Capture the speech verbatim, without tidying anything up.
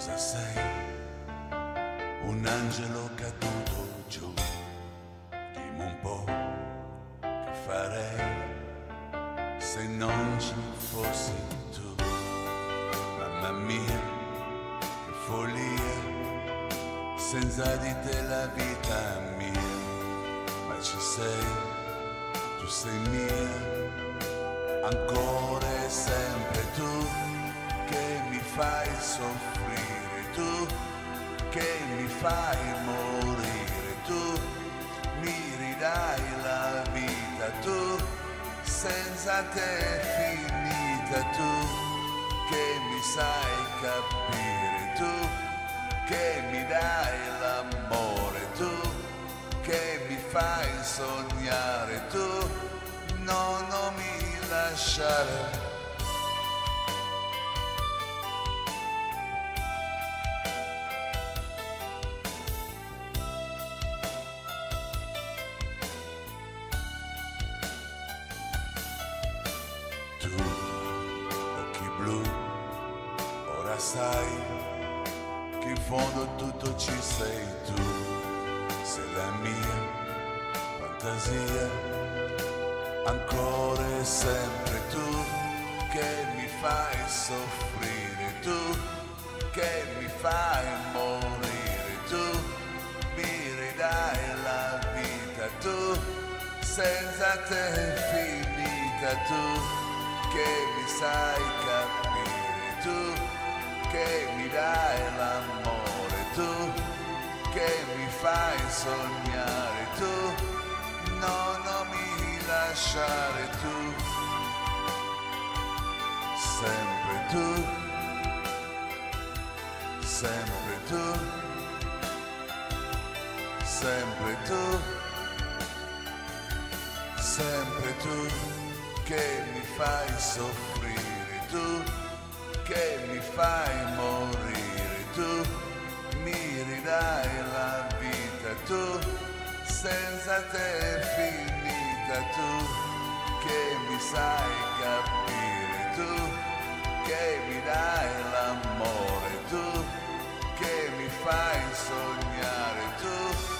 Cosa sei? Un angelo caduto giù. Dimmi un po' che farei se non ci fossi tu. Mamma mia, che follia, senza di te la vita mia. Ma ci sei, tu sei mia, ancora e sempre tu, che mi fai soffrire, tu che mi fai morire, tu mi ridai la vita, tu senza te è finita, tu che mi sai capire, tu che mi dai l'amore, tu che mi fai sognare, tu no, non mi lasciare. Tu, occhi blu, ora sai che in fondo tutto ci sei tu, sei la mia fantasia, ancora e sempre tu, che mi fai soffrire, tu che mi fai morire, tu mi ridai la vita, tu senza te è finita, tu che mi sai capire, tu che mi dai l'amore, tu che mi fai sognare, tu no, non mi lasciare, tu sempre tu, sempre tu, sempre tu, sempre tu, che mi fai soffrire, tu che mi fai morire, tu mi ridai la vita, tu senza te è finita, tu che mi sai capire, tu che mi dai l'amore, tu che mi fai sognare, tu